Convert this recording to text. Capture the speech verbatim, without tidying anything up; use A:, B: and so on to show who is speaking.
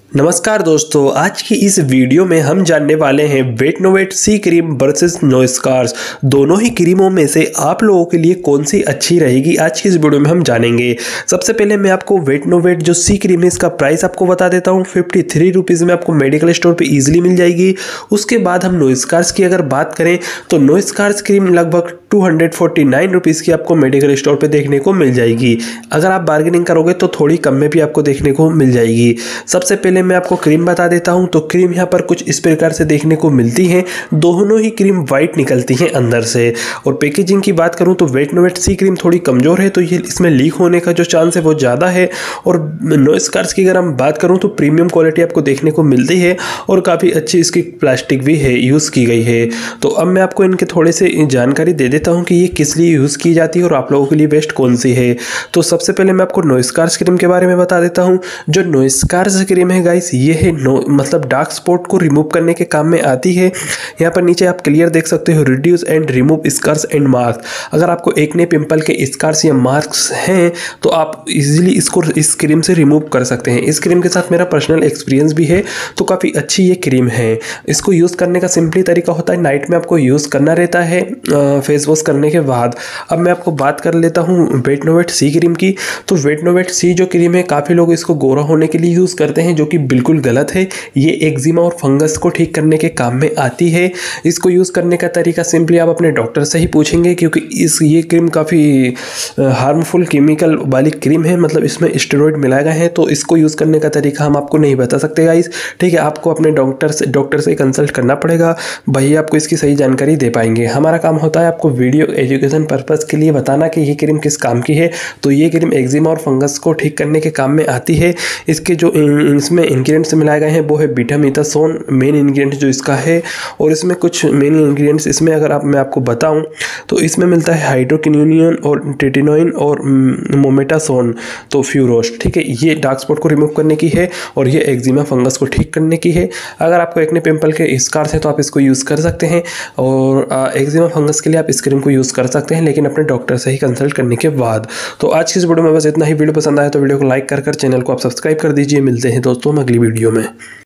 A: नमस्कार दोस्तों, आज की इस वीडियो में हम जानने वाले हैं वेटनोवेट सी क्रीम वर्सेस नोस्कार्स। दोनों ही क्रीमों में से आप लोगों के लिए कौन सी अच्छी रहेगी, आज की इस वीडियो में हम जानेंगे। सबसे पहले मैं आपको वेटनोवेट जो सी क्रीम है इसका प्राइस आपको बता देता हूँ। फिफ्टी थ्री रुपीज़ में आपको मेडिकल स्टोर पर ईजिली मिल जाएगी। उसके बाद हम नोस्कार्स की अगर बात करें तो नोस्कार्स क्रीम लगभग two hundred forty nine rupees की आपको मेडिकल स्टोर पे देखने को मिल जाएगी। अगर आप बार्गेनिंग करोगे तो थोड़ी कम में भी आपको देखने को मिल जाएगी। सबसे पहले मैं आपको क्रीम बता देता हूं। तो क्रीम यहाँ पर कुछ इस प्रकार से देखने को मिलती है। दोनों ही क्रीम वाइट निकलती हैं अंदर से। और पैकेजिंग की बात करूँ तो वेटनोवेट सी क्रीम थोड़ी कमज़ोर है, तो ये इसमें लीक होने का जो चांस है वो ज़्यादा है। और नोस्कार्स की अगर हम बात करूँ तो प्रीमियम क्वालिटी आपको देखने को मिलती है और काफ़ी अच्छी इसकी प्लास्टिक भी है, यूज़ की गई है। तो अब मैं आपको इनके थोड़े से जानकारी दे देता हूँ कि ये किस लिए यूज़ की जाती है और आप लोगों के लिए बेस्ट कौन सी है। तो सबसे पहले मैं आपको नोस्कार्स क्रीम के बारे में बता देता हूँ। जो नोस्कार्स क्रीम है गाइस, ये है नो मतलब डार्क स्पॉट को रिमूव करने के काम में आती है। यहाँ पर नीचे आप क्लियर देख सकते हो, reduce and remove scars and marks. अगर आपको एक्ने पिंपल के स्कार्स या मार्क्स हैं तो आप इजीली इसको इस क्रीम से रिमूव कर सकते हैं। इस क्रीम के साथ मेरा पर्सनल एक्सपीरियंस भी है, तो काफ़ी अच्छी ये क्रीम है। इसको यूज़ करने का सिंपली तरीका होता है, नाइट में आपको यूज़ करना रहता है फेस वॉश करने के बाद। अब मैं आपको बात कर लेता हूँ वेटनोवेट सी क्रीम की। तो वेटनोवेट सी जो क्रीम है, काफ़ी लोग इसको गोरा होने के लिए यूज़ करते हैं, जो कि बिल्कुल गलत है। ये एक्जिमा और फंगस को ठीक करने के काम में आती है। इसको यूज़ करने का तरीका सिंपली आप अपने डॉक्टर से ही पूछेंगे, क्योंकि इस ये क्रीम काफ़ी हार्मफुल केमिकल वाली क्रीम है, मतलब इसमें स्टेरॉइड मिलाए गए हैं। तो इसको यूज़ करने का तरीका हम आपको नहीं बता सकते गाइस, ठीक है। आपको अपने डॉक्टर से डॉक्टर से कंसल्ट करना पड़ेगा, वही आपको इसकी सही जानकारी दे पाएंगे। हमारा काम होता है आपको वीडियो एजुकेशन पर्पज़ के लिए बताना कि ये क्रीम किस काम की है। तो ये क्रीम एक्जिमा और फंगस को ठीक करने के काम में आती है। इसके जो इसमें इंग्रेडिएंट्स मिलाए गए हैं वो है बीटामिथासोन, मेन इंग्रेडिएंट जो इसका है। और इसमें कुछ मेन इंग्रेडिएंट्स इसमें अगर आप मैं आपको बताऊं तो इसमें मिलता है हाइड्रोक्विनोन और टेटिनोइन और मोमेटासोन, तो फ्यूरोस, ठीक है। ये डार्क स्पॉट को रिमूव करने की है और ये एक्जिमा फंगस को ठीक करने की है। अगर आपको एक्ने पिंपल के स्कार्स हैं तो आप इसको यूज़ कर सकते हैं, और एक्जिमा फंगस के लिए आप इस क्रीम को यूज़ कर सकते हैं, लेकिन अपने डॉक्टर से ही कंसल्ट करने के बाद। तो आज की इस वीडियो में बस इतना ही। वीडियो पसंद आया तो वीडियो को लाइक कर कर चैनल को आप सब्सक्राइब कर दीजिए। मिलते हैं दोस्तों हम अगली वीडियो में।